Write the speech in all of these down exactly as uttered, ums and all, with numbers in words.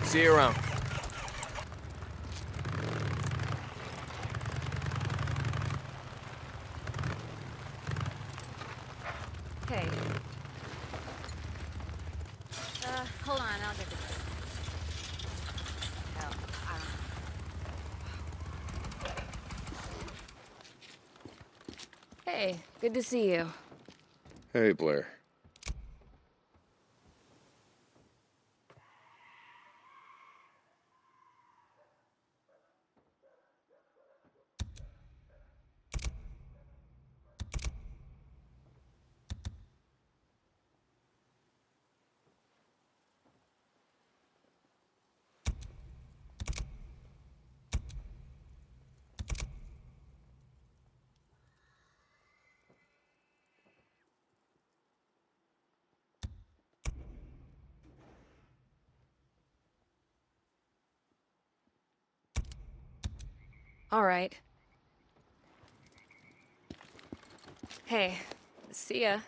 See you around. Hey. Uh, hold on, I'll get the book. Hell, I don't know. Hey, good to see you. Hey, Blair. All right. Hey, see ya.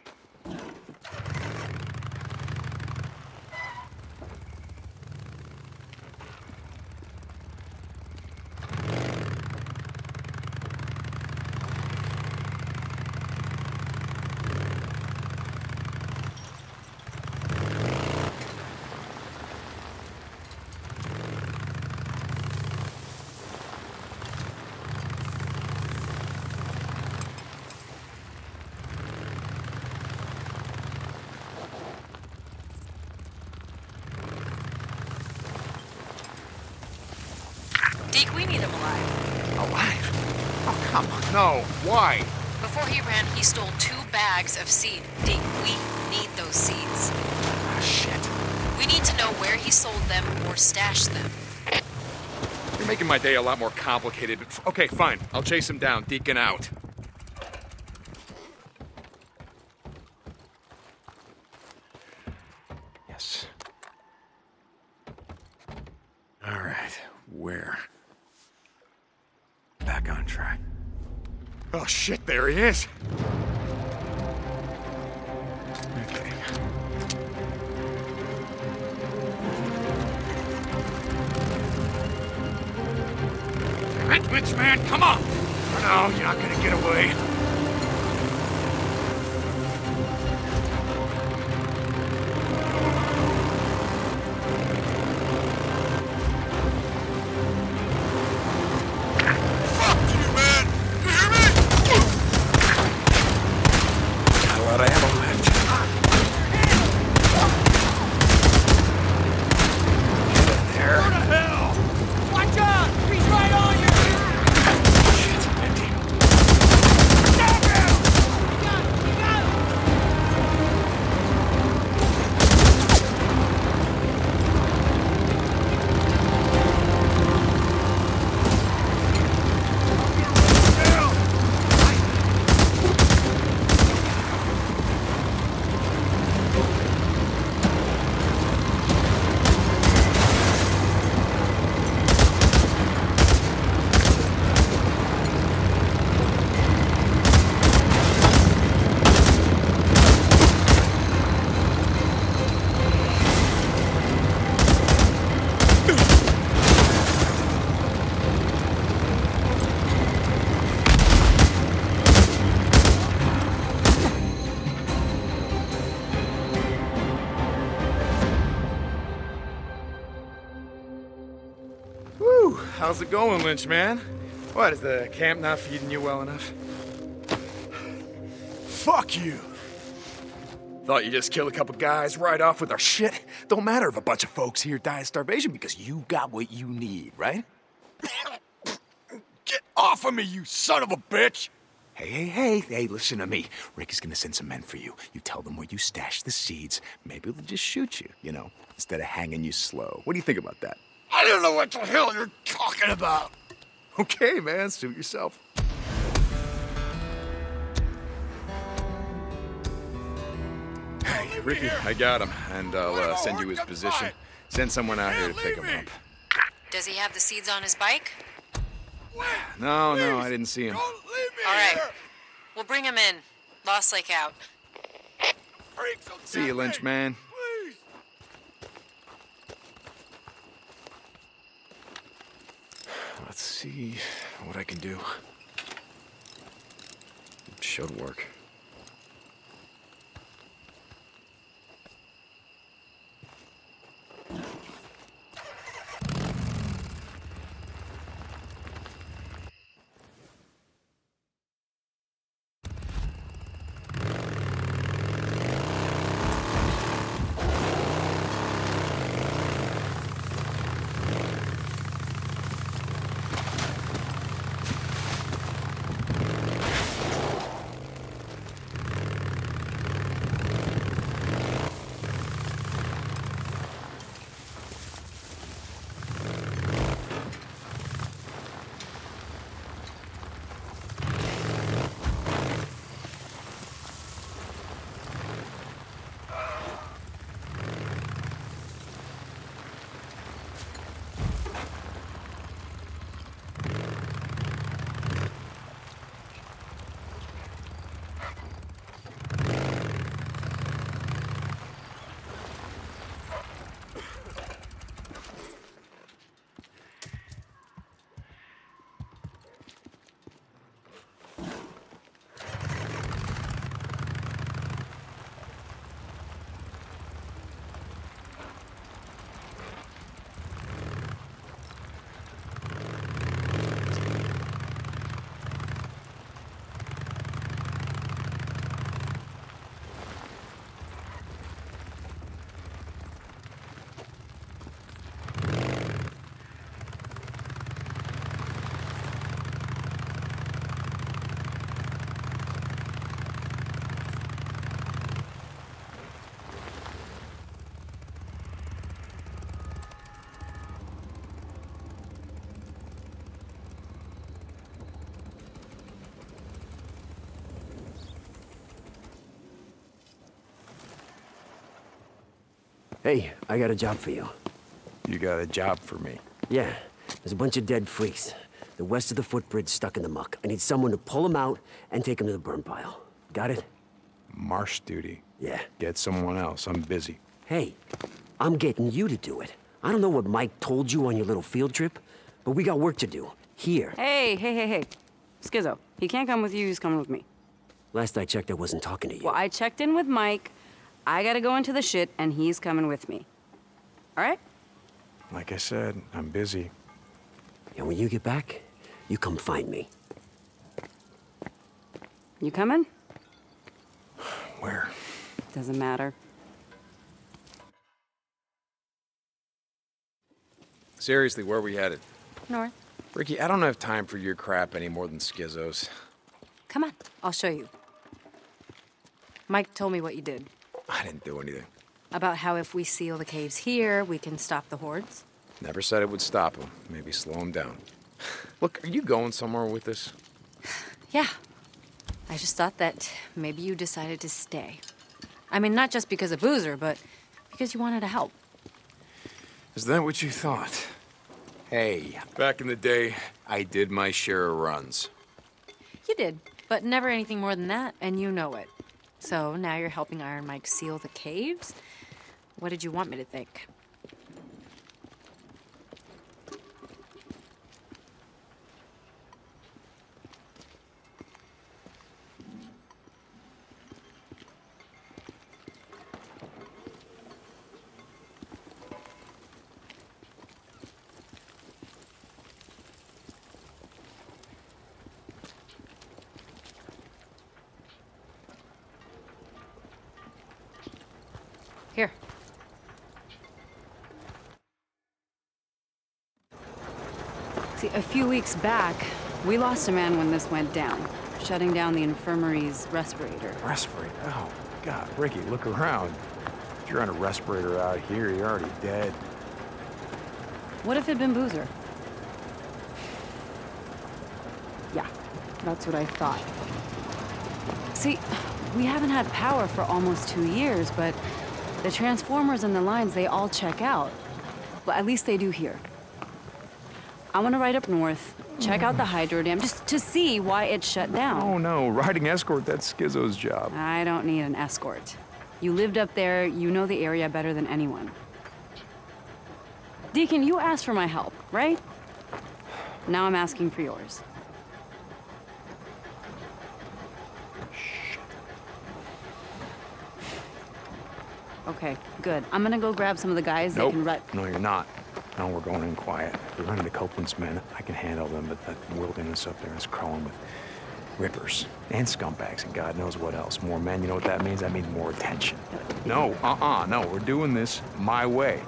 Deke, we need him alive. Alive? Oh, come on. No. Why? Before he ran, he stole two bags of seed. Deke, we need those seeds. Ah, shit. We need to know where he sold them or stashed them. You're making my day a lot more complicated, but... Okay, fine. I'll chase him down. Deacon out. Yes. All right. Where? Back on track. Oh, shit, there he is. Okay. Damn it, Lynch man, come on! No, you're not gonna get away. How's it going, Lynch man? What, is the camp not feeding you well enough? Fuck you! Thought you just kill a couple guys right off with our shit? Don't matter if a bunch of folks here die of starvation because you got what you need, right? Get off of me, you son of a bitch! Hey, hey, hey, hey, listen to me. Rick is gonna send some men for you. You tell them where you stashed the seeds. Maybe they'll just shoot you, you know, instead of hanging you slow. What do you think about that? I don't know what the hell you're talking about. Okay, man, suit yourself. Hey, Ricky, I got him, and I'll uh, send you his position. Send someone out here to pick him up. Does he have the seeds on his bike? No, no, I didn't see him. All right, we'll bring him in. Lost Lake out. See you, Lynch man. see what I can do. It should work. Hey, I got a job for you. You got a job for me. Yeah, there's a bunch of dead freaks. They're west of the footbridge, stuck in the muck. I need someone to pull them out and take them to the burn pile. Got it? Marsh duty. Yeah. Get someone else. I'm busy. Hey, I'm getting you to do it. I don't know what Mike told you on your little field trip, but we got work to do. Here. Hey, hey, hey, hey. Skizzo, he can't come with you, he's coming with me. Last I checked, I wasn't talking to you. Well, I checked in with Mike. I gotta go into the shit, and he's coming with me. All right? Like I said, I'm busy. And when you get back, you come find me. You coming? Where? Doesn't matter. Seriously, where are we headed? North. Ricky, I don't have time for your crap any more than Skizzo's. Come on, I'll show you. Mike told me what you did. I didn't do anything. About how if we seal the caves here, we can stop the hordes. Never said it would stop him. Maybe slow him down. Look, are you going somewhere with this? Yeah. I just thought that maybe you decided to stay. I mean, not just because of Boozer, but because you wanted to help. Is that what you thought? Hey, back in the day, I did my share of runs. You did, but never anything more than that, and you know it. So now you're helping Iron Mike seal the caves? What did you want me to think? Here. See, a few weeks back, we lost a man when this went down, shutting down the infirmary's respirator. Respirator? Oh, God. Ricky, look around. If you're on a respirator out here, you're already dead. What if it'd been Boozer? Yeah, that's what I thought. See, we haven't had power for almost two years, but the transformers and the lines, they all check out. Well, at least they do here. I want to ride up north, check out the hydro dam, just to see why it shut down. Oh, no. Riding escort, that's Skizzo's job. I don't need an escort. You lived up there, you know the area better than anyone. Deacon, you asked for my help, right? Now I'm asking for yours. Okay, good. I'm gonna go grab some of the guys that Nope. can rut. No, you're not. No, we're going in quiet. We're running to Copeland's men. I can handle them, but that wilderness up there is crawling with rippers and scumbags and God knows what else. More men, you know what that means? That means more attention. No, uh-uh, no, we're doing this my way.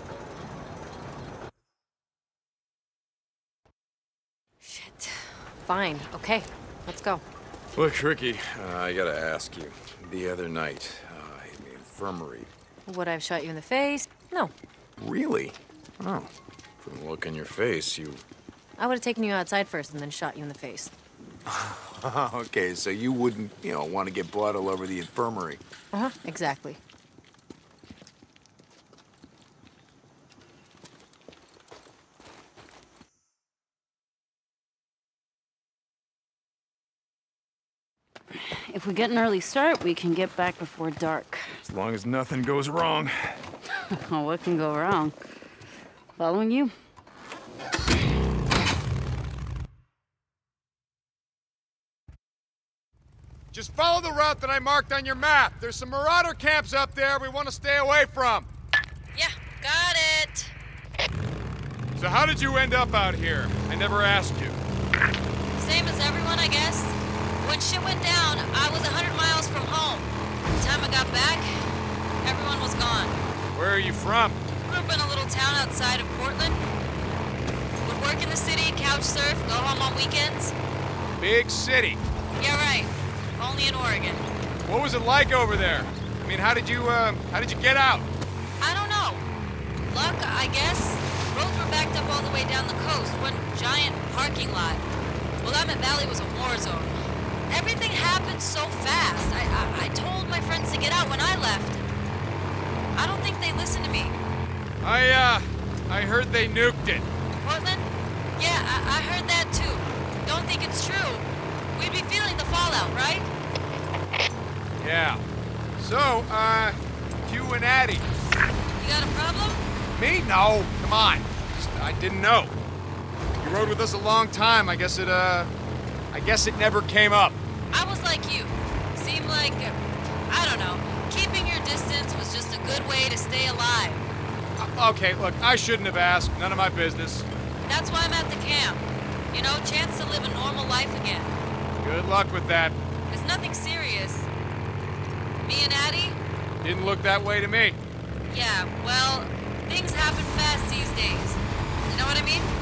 Shit. Fine. Okay. Let's go. Look, Ricky, uh, I gotta ask you. The other night, uh, in the infirmary. Would I have shot you in the face? No. Really? Oh. From the look in your face, you... I would have taken you outside first and then shot you in the face. Okay, so you wouldn't, you know, want to get blood all over the infirmary. Uh-huh. Exactly. If we get an early start, we can get back before dark. As long as nothing goes wrong. Oh, what can go wrong? Following you? Just follow the route that I marked on your map. There's some marauder camps up there we want to stay away from. Yeah, got it. So how did you end up out here? I never asked you. Same as everyone, I guess. When shit went down, I was a hundred miles from home. By the time I got back, everyone was gone. Where are you from? Grew up in a little town outside of Portland. Would work in the city, couch surf, go home on weekends. Big city. Yeah, right. Only in Oregon. What was it like over there? I mean, how did you, uh, how did you get out? I don't know. Luck, I guess. Roads were backed up all the way down the coast. One giant parking lot. Willamette Valley was a war zone. Everything happened so fast. I, I, I told my friends to get out when I left. I don't think they listened to me. I, uh, I heard they nuked it. Portland? Yeah, I, I heard that too. Don't think it's true. We'd be feeling the fallout, right? Yeah. So, uh, you and Addie. You got a problem? Me? No. Come on. Just, I didn't know. You rode with us a long time. I guess it, uh, I guess it never came up. I was like you. Seemed like, uh, I don't know, keeping your distance was just a good way to stay alive. Uh, okay, look, I shouldn't have asked. None of my business. That's why I'm at the camp. You know, chance to live a normal life again. Good luck with that. It's nothing serious. Me and Addie? Didn't look that way to me. Yeah, well, things happen fast these days. You know what I mean?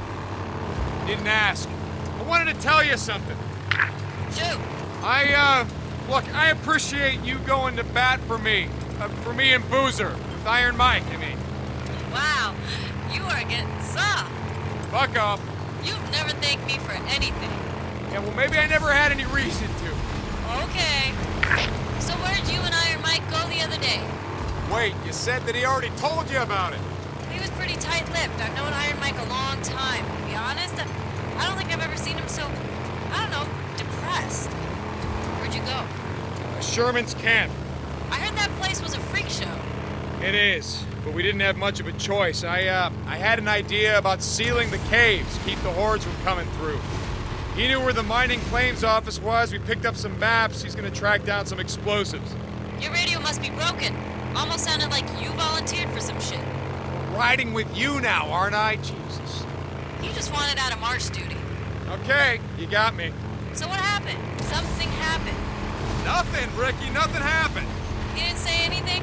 Didn't ask. I wanted to tell you something. Shoot. I, uh, look, I appreciate you going to bat for me. Uh, for me and Boozer. With Iron Mike, I mean. Wow, you are getting soft. Fuck off. You've never thanked me for anything. Yeah, well, maybe I never had any reason to. Okay. So where'd you and Iron Mike go the other day? Wait, you said that he already told you about it. He was pretty tight-lipped. I've known Iron Mike a long time. To be honest, I, I don't think I've ever seen him so, I don't know, depressed. Where'd you go? Uh, Sherman's camp. I heard that place was a freak show. It is, but we didn't have much of a choice. I, uh, I had an idea about sealing the caves, keep the hordes from coming through. He knew where the mining claims office was. We picked up some maps. He's gonna track down some explosives. Your radio must be broken. Almost sounded like you volunteered for some shit. I'm riding with you now, aren't I? Jesus. You just wanted out of march duty. Okay, you got me. So what happened? Something happened. Nothing, Ricky, nothing happened. He didn't say anything?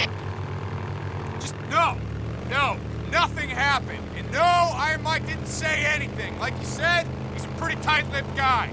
Just, no, no, nothing happened. And no, Iron Mike didn't say anything. Like you said, he's a pretty tight-lipped guy.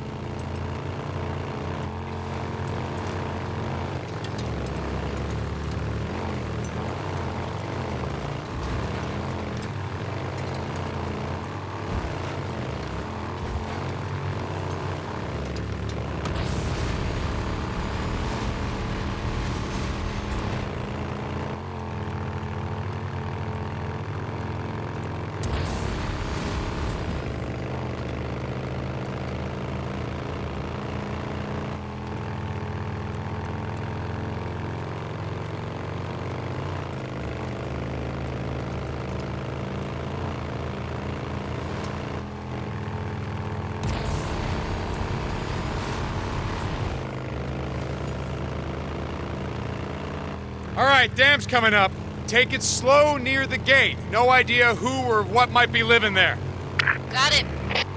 All right, dam's coming up. Take it slow near the gate. No idea who or what might be living there. Got it.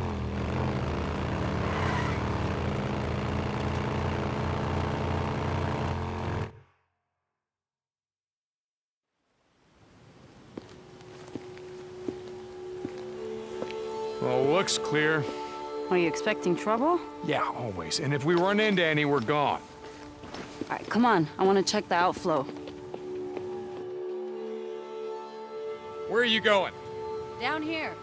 Well, looks clear. Are you expecting trouble? Yeah, always. And if we run into any, we're gone. All right, come on. I want to check the outflow. Where are you going? Down here.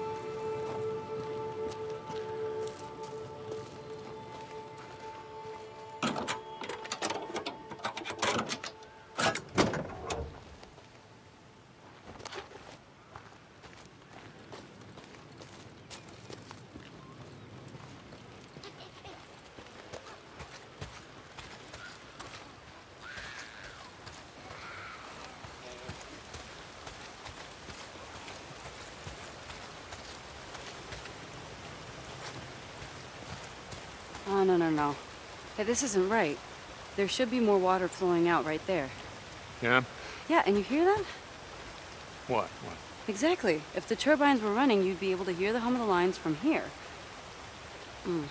Oh, no, no, no. Hey, this isn't right. There should be more water flowing out right there. Yeah? Yeah, and you hear that? What? What? Exactly. If the turbines were running, you'd be able to hear the hum of the lines from here. Mm.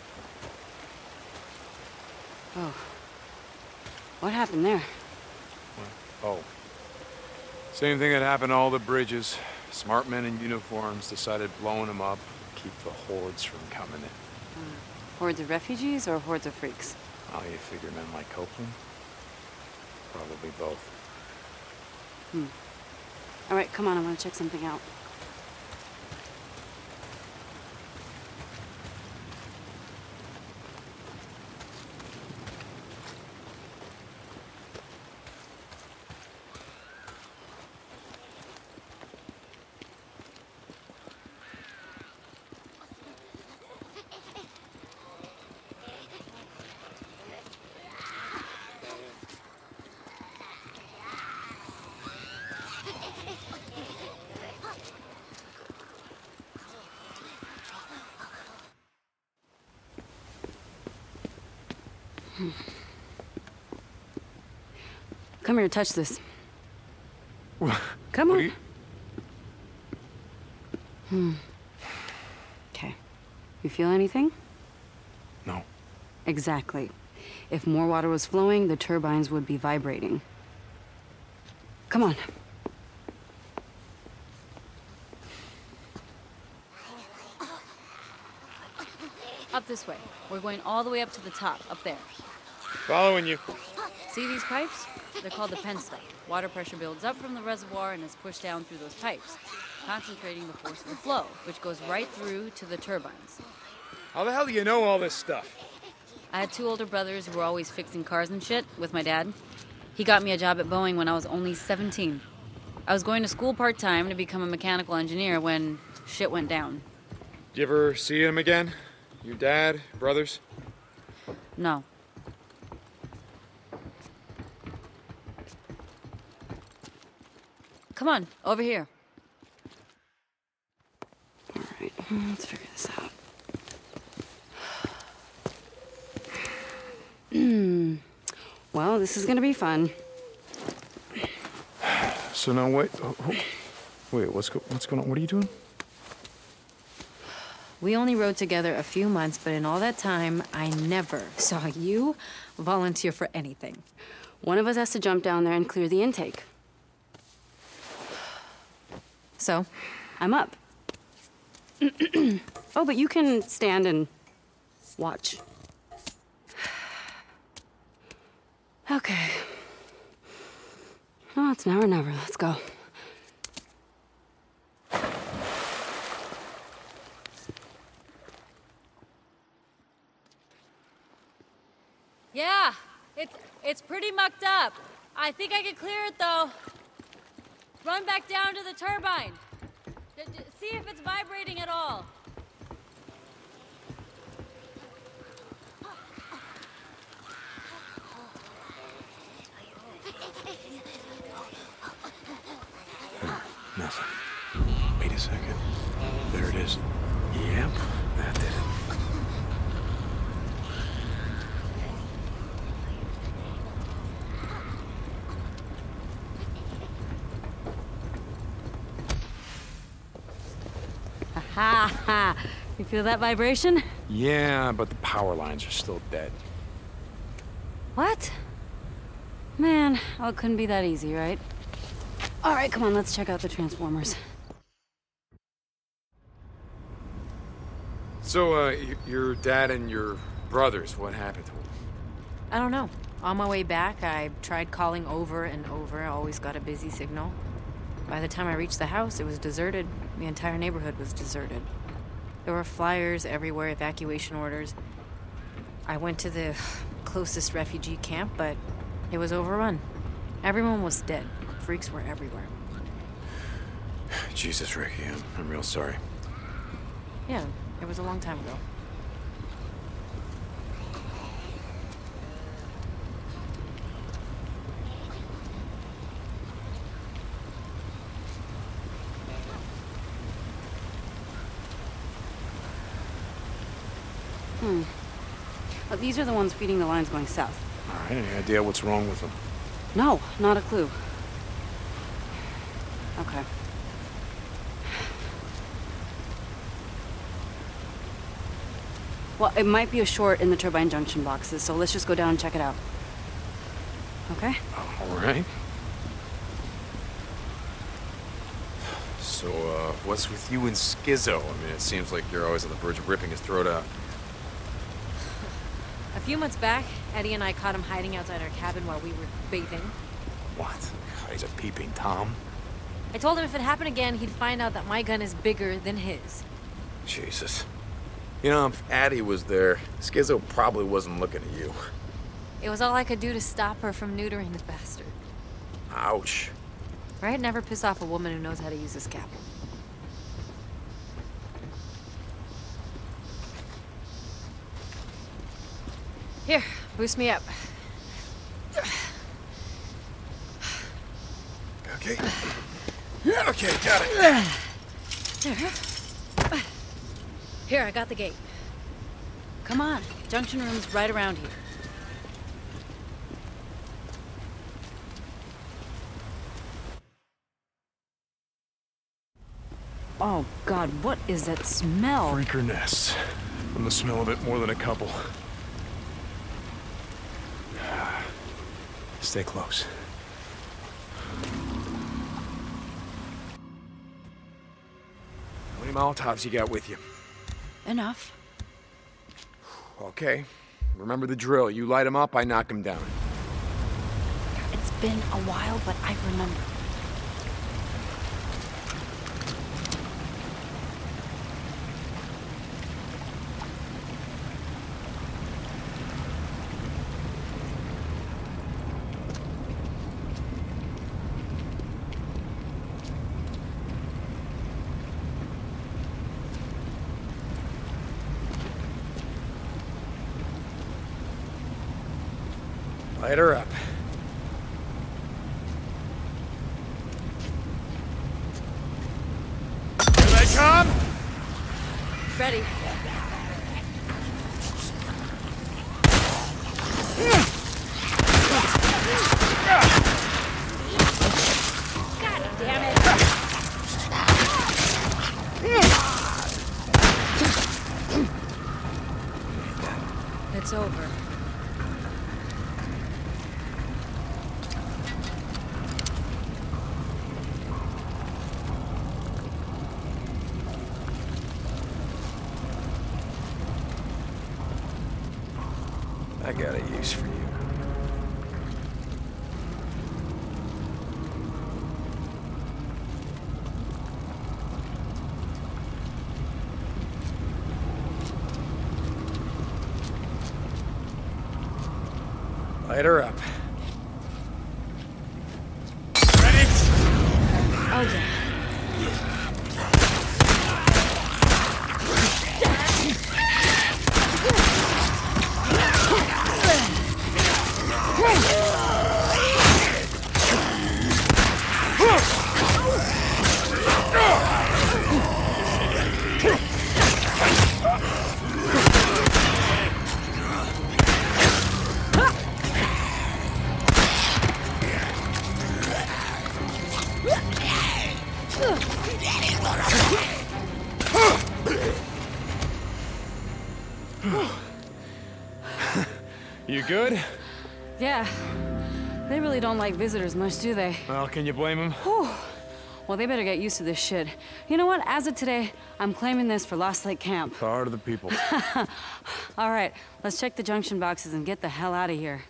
Oh. What happened there? What? Oh. Same thing that happened to all the bridges. Smart men in uniforms decided blowing them up to keep the hordes from coming in. Uh, hordes of refugees or hordes of freaks? Oh, you figure men like Copeland? Probably both. Hmm. All right, come on, I want to check something out. Come here, touch this. Come What on. do you- Hmm. Okay. You feel anything? No. Exactly. If more water was flowing, the turbines would be vibrating. Come on. Up this way. We're going all the way up to the top, up there. Following you. See these pipes? They're called the penstock. Water pressure builds up from the reservoir and is pushed down through those pipes, concentrating the force of the flow, which goes right through to the turbines. How the hell do you know all this stuff? I had two older brothers who were always fixing cars and shit with my dad. He got me a job at Boeing when I was only seventeen. I was going to school part-time to become a mechanical engineer when shit went down. Did you ever see him again? Your dad, brothers? No. Come on, over here. All right, let's figure this out. Hmm. Well, this is gonna be fun. So now wait. Oh, oh. Wait, what's go what's going on? What are you doing? We only rode together a few months, but in all that time, I never saw you volunteer for anything. One of us has to jump down there and clear the intake. So, I'm up. Oh, but you can stand and watch. Okay. Oh, it's now or never. Let's go. Yeah, it's it's pretty mucked up. I think I can clear it though. Run back down to the turbine. D- d- see if it's vibrating at all. Nothing. Wait a second. There it is. Yep, that did it. Ha ha! You feel that vibration? Yeah, but the power lines are still dead. What? Man, oh, it couldn't be that easy, right? All right, come on, let's check out the transformers. So, uh, y your dad and your brothers, what happened to them? I don't know. On my way back, I tried calling over and over. I always got a busy signal. By the time I reached the house, it was deserted. The entire neighborhood was deserted. There were flyers everywhere, evacuation orders. I went to the closest refugee camp, but it was overrun. Everyone was dead. Freaks were everywhere. Jesus, Ricky, I'm, I'm real sorry. Yeah, it was a long time ago. Hmm. Oh, these are the ones feeding the lines going south. All right, any idea what's wrong with them? No, not a clue. Okay. Well, it might be a short in the turbine junction boxes, so let's just go down and check it out. Okay? All right. So, uh, what's with you and Schizo? I mean, it seems like you're always on the verge of ripping his throat out. A few months back, Eddie and I caught him hiding outside our cabin while we were bathing. What? God, he's a peeping Tom? I told him if it happened again, he'd find out that my gun is bigger than his. Jesus. You know, if Addie was there, Schizo probably wasn't looking at you. It was all I could do to stop her from neutering the bastard. Ouch. Right? Never piss off a woman who knows how to use a scalpel. Here, boost me up. Okay. Okay, got it. Here. Here, I got the gate. Come on. Junction room's right around here. Oh, God, what is that smell? Freaker nests. From the smell of it, more than a couple. Stay close. How many Molotovs you got with you? Enough. Okay. Remember the drill. You light them up, I knock them down. It's been a while, but I remember. Light her up. Here they come! Ready. God damn it! It's over. I got a use for you. Light her up. Ready? Oh, yeah. You good? Yeah. They really don't like visitors much, do they? Well, can you blame them? Whew. Well, they better get used to this shit. You know what? As of today, I'm claiming this for Lost Lake Camp. Power to the people. All right, let's check the junction boxes and get the hell out of here.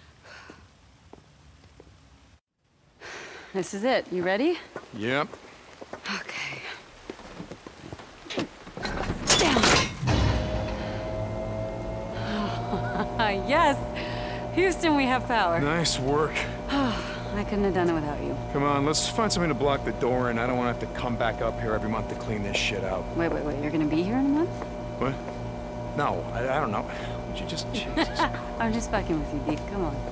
This is it. You ready? Yep. Okay. Yes! Houston, we have power. Nice work. I couldn't have done it without you. Come on, let's find something to block the door in. I don't want to have to come back up here every month to clean this shit out. Wait, wait, wait. You're gonna be here in a month? What? No, I, I don't know. Would you just... Jesus. I'm just fucking with you, Deke. Come on.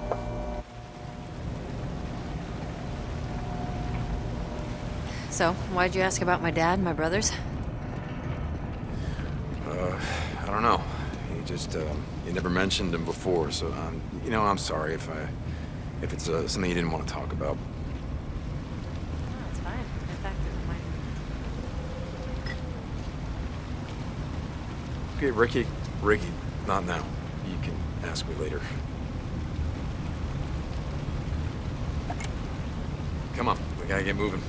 So, why'd you ask about my dad and my brothers? Uh, I don't know. He just, uh, he never mentioned him before, so, um, you know, I'm sorry if I, if it's uh, something you didn't want to talk about. No, it's fine. In fact, it might... Okay, Ricky, Ricky, not now. You can ask me later. Come on, we gotta get moving.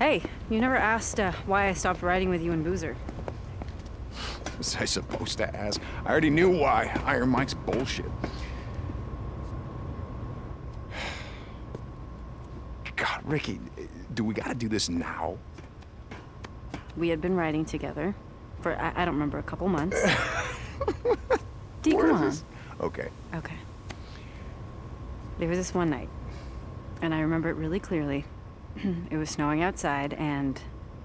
Hey, you never asked uh, why I stopped riding with you and Boozer. Was I supposed to ask? I already knew why. Iron Mike's bullshit. God, Ricky, do we gotta do this now? We had been riding together for, I, I don't remember, a couple months. D, come on. Okay. Okay. There was this one night, and I remember it really clearly. It was snowing outside, and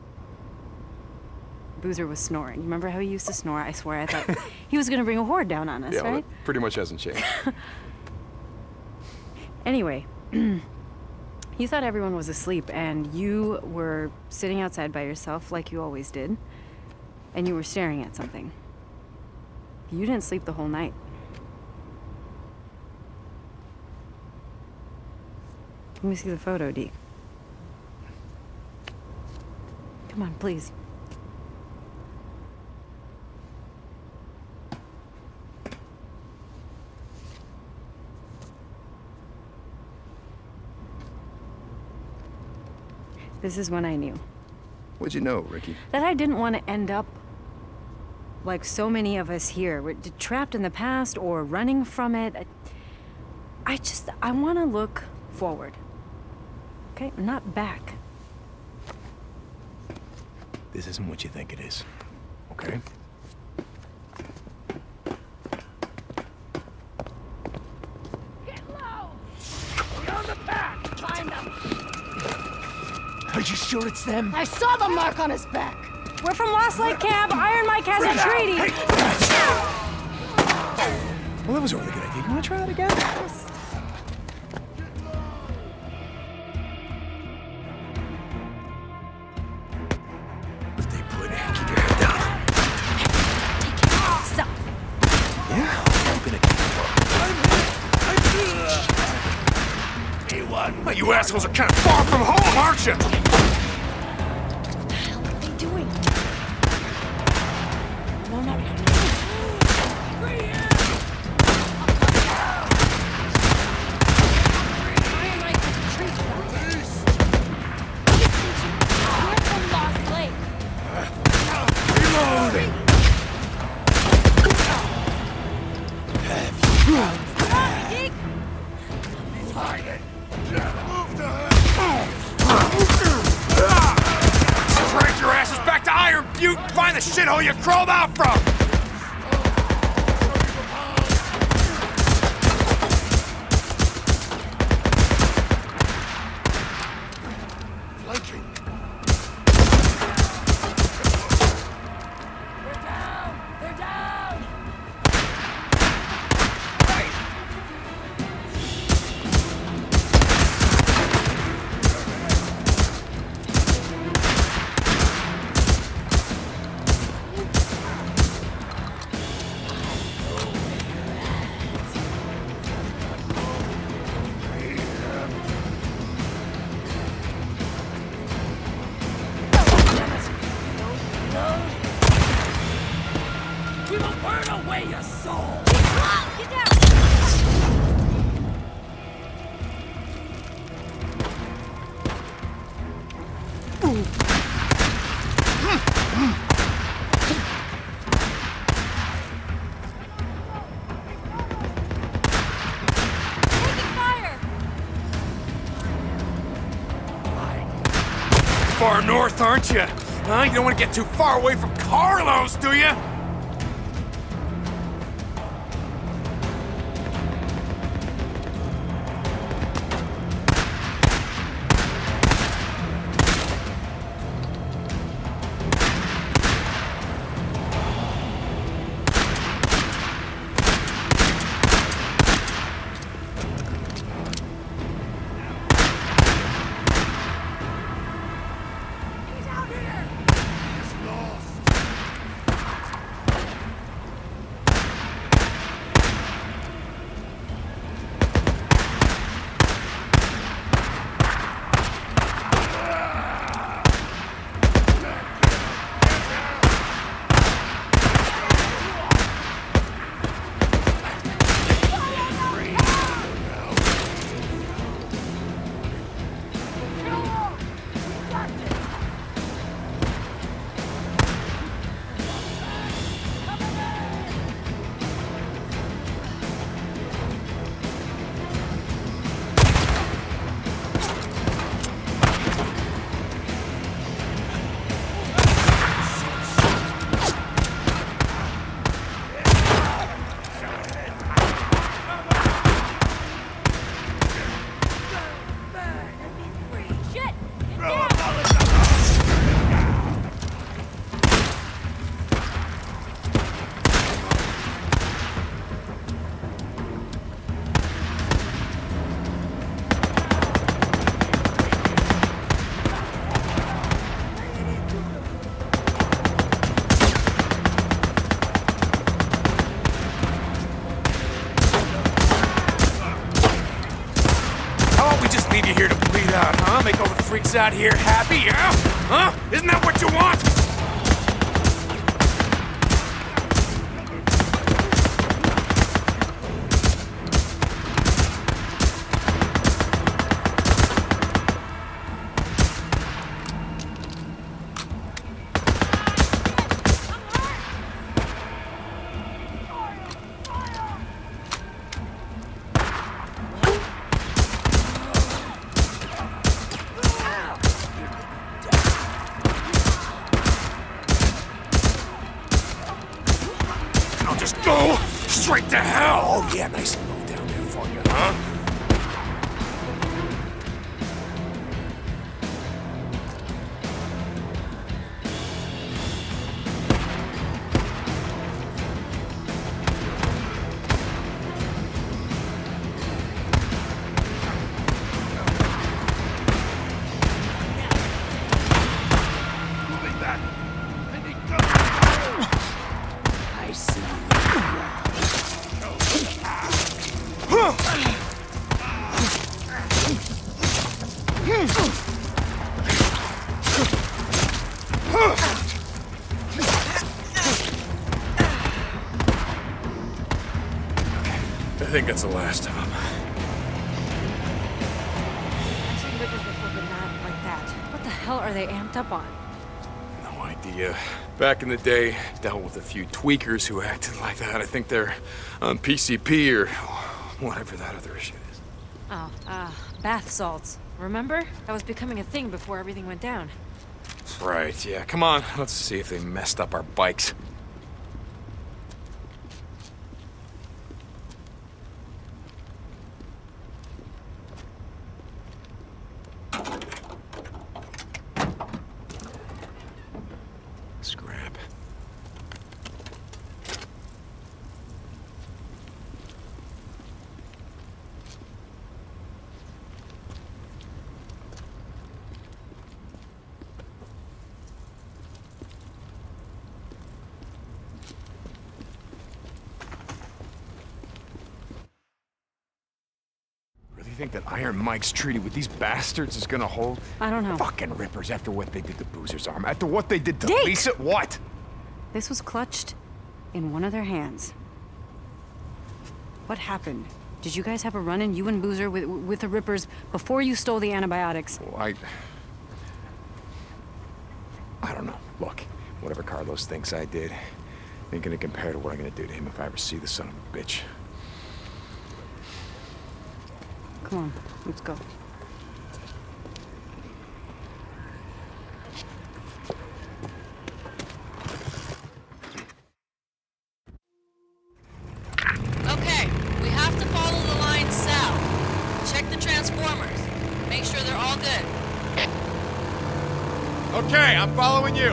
Boozer was snoring. You remember how he used to snore? I swear I thought he was gonna bring a horde down on us, Yeah, right? well, that pretty much hasn't changed. Anyway, you thought everyone was asleep, and you were sitting outside by yourself like you always did, and you were staring at something. You didn't sleep the whole night. Let me see the photo, Deke. Come on, please. This is when I knew. What'd you know, Ricky? That I didn't want to end up like so many of us here. We're trapped in the past or running from it. I, I just, I want to look forward. Okay? Not back. This isn't what you think it is, okay? Get low! We're on the back! Find them! Are you sure it's them? I saw the mark on his back! We're from Lost Lake Camp. Iron Mike has a treaty. Well, that was a really good idea. You want to try that again? Yes. Stay put. Keep your head down. Stop. Yeah, I'm gonna keep one. Well, you assholes are kind of far from home, aren't you? What are they doing? No, no, no. Drag your asses back to Iron Butte and find the shithole you crawled out from! Far north, aren't you? Huh? You don't want to get too far away from Carlos, do you? freaks out here happy, yeah? Huh? Isn't that what you want? Go straight to hell! Oh yeah, nice and low down there for you, huh? Moving back. I need cover. I see. I think that's the last of them. I've seen rippers before, but not like that. What the hell are they amped up on? No idea. Back in the day, dealt with a few tweakers who acted like that. I think they're on P C P or whatever that other shit is. Oh, uh, bath salts. Remember? That was becoming a thing before everything went down. Right, yeah. Come on, let's see if they messed up our bikes. Scrap. Really think that Iron Mike's treaty with these bastards is gonna hold? I don't know. Fucking rippers after what they did to Boozer's arm, after what they did to Dick! Lisa, what? This was clutched in one of their hands. What happened? Did you guys have a run-in, you and Boozer, with, with the Rippers before you stole the antibiotics? Well, I... I don't know. Look, whatever Carlos thinks I did, ain't gonna compare to what I'm gonna do to him if I ever see the son of a bitch. Come on, let's go. Okay, we have to follow the line south. Check the transformers. Make sure they're all good. Okay, I'm following you.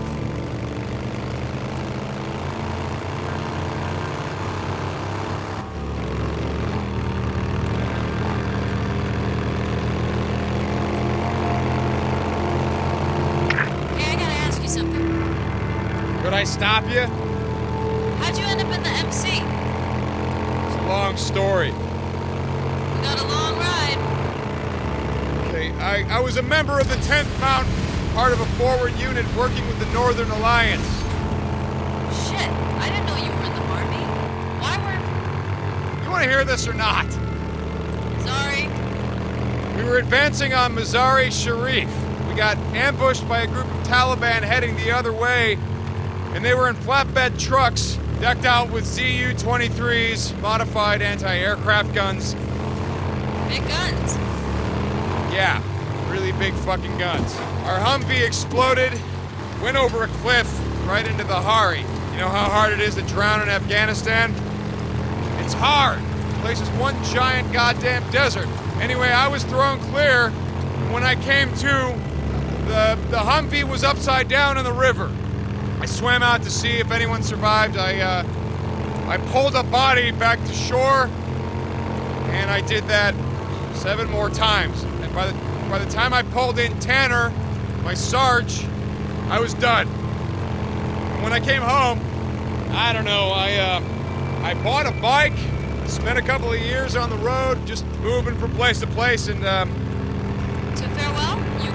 Hey, I gotta ask you something. Could I stop you? How'd you end up in the M C? It's a long story. We got a long ride. Okay, I, I was a member of the tenth Mountain, part of a forward unit working with the Northern Alliance. Shit, I didn't know you were in the army. Why were... You want to hear this or not? Sorry. We were advancing on Mazar-e Sharif. We got ambushed by a group of Taliban heading the other way, and they were in flatbed trucks, decked out with Z U twenty-threes, modified anti-aircraft guns. Big guns. Yeah, really big fucking guns. Our Humvee exploded, went over a cliff right into the Hari. You know how hard it is to drown in Afghanistan? It's hard. The place is one giant goddamn desert. Anyway, I was thrown clear. When I came to, the, the Humvee was upside down in the river. I swam out to see if anyone survived. I, uh, I pulled a body back to shore, and I did that seven more times. And by the, by the time I pulled in Tanner, my Sarge, I was done. And when I came home, I don't know, I, uh, I bought a bike, spent a couple of years on the road, just moving from place to place, and, um... To farewell, you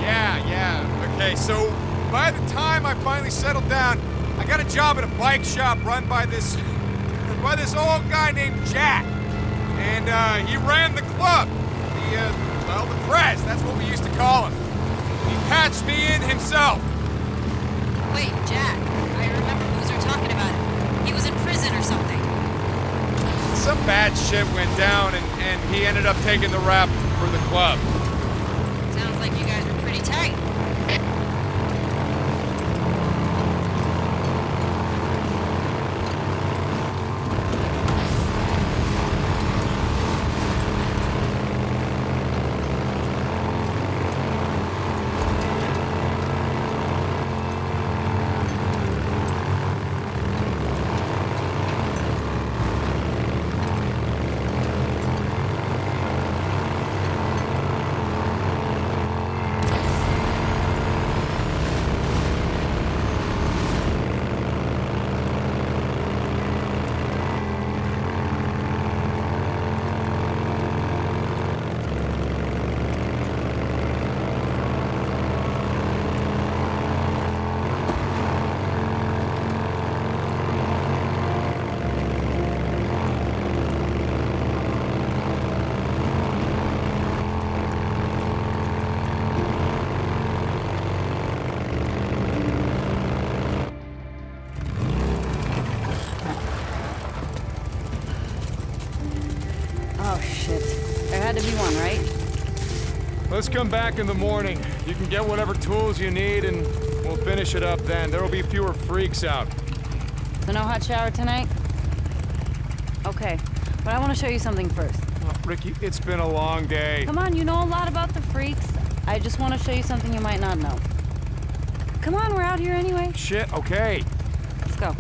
Yeah, yeah. Okay, so by the time I finally settled down, I got a job at a bike shop run by this by this old guy named Jack. And uh, he ran the club. The, uh, well, the press, that's what we used to call him. He patched me in himself. Wait, Jack. I remember Boozer talking about it. He was in prison or something. Some bad shit went down, and, and he ended up taking the rap for the club. Sounds like you guys were pretty tight. Let's come back in the morning. You can get whatever tools you need, and we'll finish it up then. There will be fewer freaks out. So no hot shower tonight? Okay, but I want to show you something first. Oh, Ricky, it's been a long day. Come on, you know a lot about the freaks. I just want to show you something you might not know. Come on, we're out here anyway. Shit, okay. Let's go.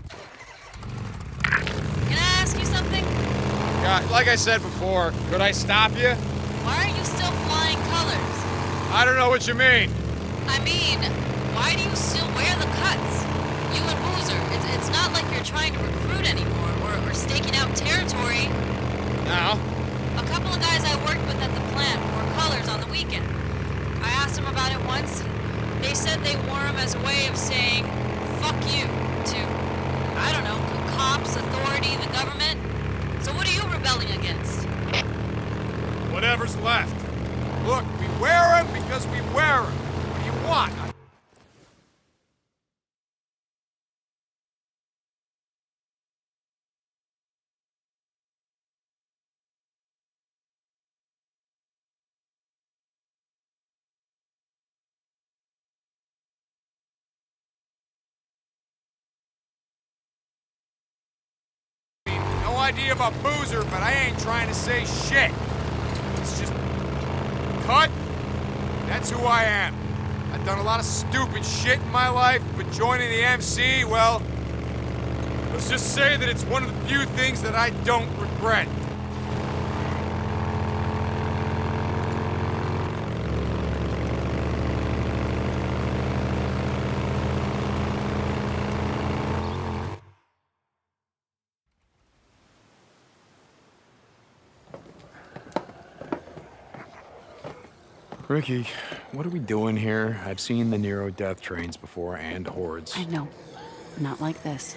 Can I ask you something? Yeah, like I said before, could I stop you? Why are you still flying colors? I don't know what you mean. I mean, why do you still wear the cuts? You and Boozer, it's, it's not like you're trying to recruit anymore or, or staking out territory. Now? A couple of guys I worked with at the plant wore colors on the weekend. I asked them about it once, and they said they wore them as a way of saying, fuck you, to, I don't know, cops, authority, the government. So what are you rebelling against? Whatever's left. Look, we wear them because we wear them. What do you want? No idea about Boozer, but I ain't trying to say shit. It's just cut. That's who I am. I've done a lot of stupid shit in my life, but joining the M C, well, let's just say that it's one of the few things that I don't regret. Ricky, what are we doing here? I've seen the Nero death trains before, and hordes. I know. Not like this.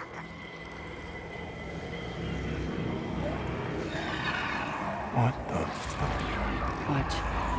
What the fuck? Watch.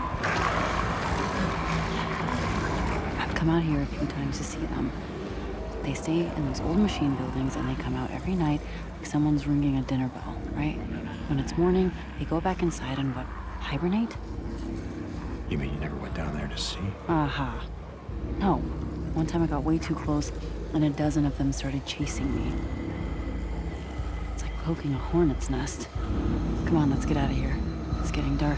I've come out here a few times to see them. They stay in those old machine buildings, and they come out every night like someone's ringing a dinner bell, right? When it's morning, they go back inside and what, hibernate? You mean you never went down there to see? Aha. Uh-huh. No. One time I got way too close, and a dozen of them started chasing me. It's like poking a hornet's nest. Come on, let's get out of here. It's getting dark.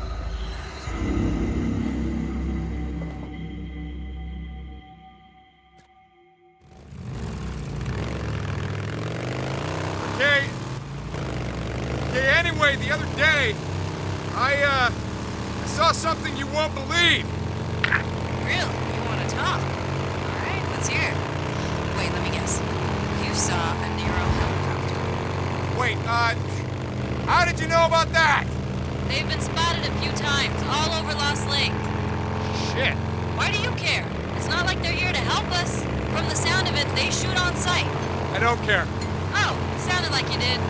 Okay. Okay, anyway, the other day, I, uh, I saw something you won't believe. Really? You want to talk? All right, let's hear it. Wait, let me guess. You saw a Nero helicopter. Wait, uh, how did you know about that? They've been spotted a few times, all over Lost Lake. shit. Why do you care? It's not like they're here to help us. From the sound of it, they shoot on sight. I don't care. Oh, sounded like you did.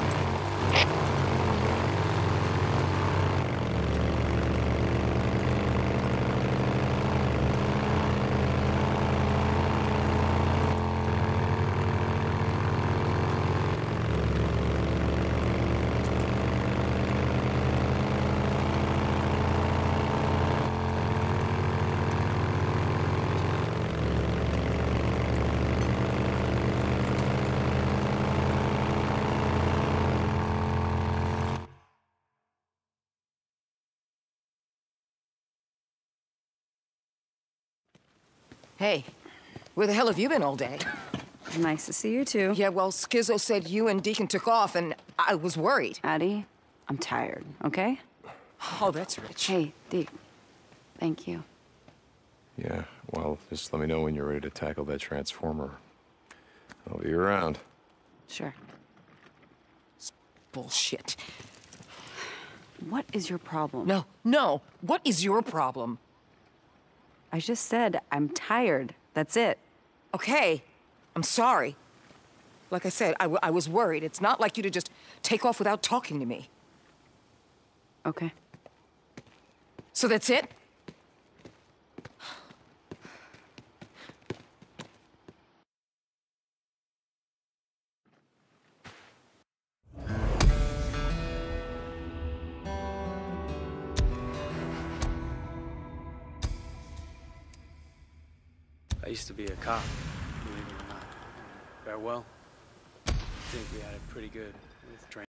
Hey, where the hell have you been all day? Nice to see you, too. Yeah, well, Skizzo said you and Deacon took off, and I was worried. Addie, I'm tired, okay? Oh, that's rich. Hey, Deke. Thank you. Yeah, well, just let me know when you're ready to tackle that transformer. I'll be around. Sure. Bullshit. What is your problem? No, no. What is your problem? I just said I'm tired. That's it. Okay, I'm sorry. Like I said, I, w I was worried. It's not like you to just take off without talking to me. Okay. So that's it? I used to be a cop, believe it or not. Farewell. I think we had it pretty good with training.